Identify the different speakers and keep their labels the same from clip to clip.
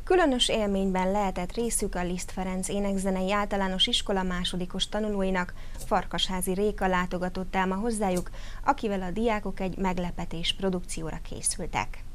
Speaker 1: Különös élményben lehetett részük a Liszt Ferenc Énekzenei Általános Iskola másodikos tanulóinak. Farkasházi Réka látogatott el ma hozzájuk, akivel a diákok egy meglepetés produkcióra készültek.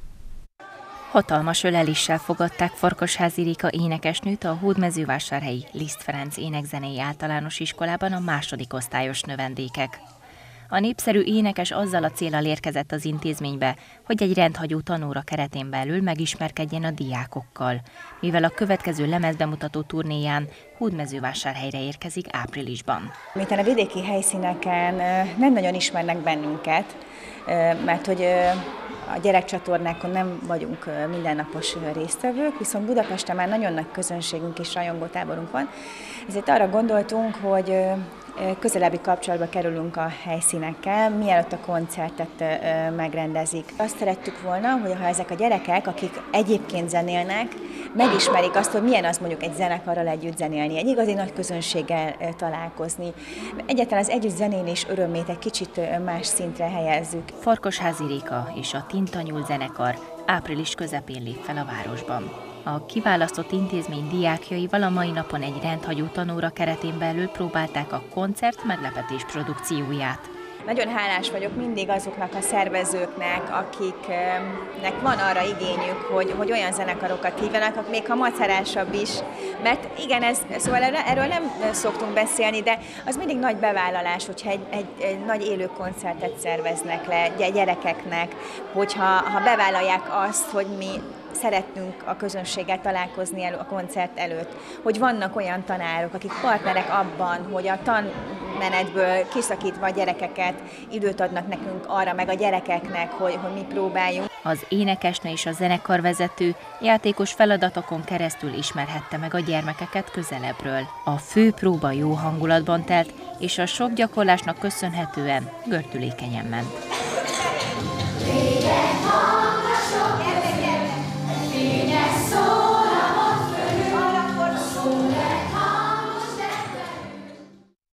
Speaker 2: Hatalmas öleléssel fogadták Farkasházi Réka énekesnőt a hódmezővásárhelyi Liszt Ferenc Énekzenei Általános Iskolában a második osztályos növendékek. A népszerű énekes azzal a céllal érkezett az intézménybe, hogy egy rendhagyó tanóra keretén belül megismerkedjen a diákokkal, mivel a következő lemezbemutató turnéján Hódmezővásárhelyre érkezik áprilisban.
Speaker 3: Miután a vidéki helyszíneken nem nagyon ismernek bennünket, mert hogy a gyerekcsatornákon nem vagyunk mindennapos résztvevők, viszont Budapesten már nagyon nagy közönségünk és rajongótáborunk van, ezért arra gondoltunk, hogy közelebbi kapcsolatba kerülünk a helyszínekkel, mielőtt a koncertet megrendezik. Azt szerettük volna, hogy ha ezek a gyerekek, akik egyébként zenélnek, megismerik azt, hogy milyen az mondjuk egy zenekarral együtt zenélni, egy igazi nagy közönséggel találkozni. Egyáltalán az együtt zenélés örömét egy kicsit más szintre helyezzük.
Speaker 2: Farkasházi Réka és a Tintanyúl zenekar április közepén lép fel a városban. A kiválasztott intézmény diákjaival a mai napon egy rendhagyó tanóra keretén belül próbálták a koncert meglepetés produkcióját.
Speaker 3: Nagyon hálás vagyok mindig azoknak a szervezőknek, akiknek van arra igényük, hogy olyan zenekarokat hívjanak, még ha macerásabb is. Mert igen, szóval erről nem szoktunk beszélni, de az mindig nagy bevállalás, hogyha egy nagy élő koncertet szerveznek le gyerekeknek, hogyha bevállalják azt, hogy mi szeretnünk a közönséggel találkozni a koncert előtt, hogy vannak olyan tanárok, akik partnerek abban, hogy a tanmenetből kiszakítva a gyerekeket időt adnak nekünk arra, meg a gyerekeknek, hogy mi próbáljunk.
Speaker 2: Az énekesnő és a zenekarvezető játékos feladatokon keresztül ismerhette meg a gyermekeket közelebbről. A fő próba jó hangulatban telt, és a sok gyakorlásnak köszönhetően gördülékenyen ment.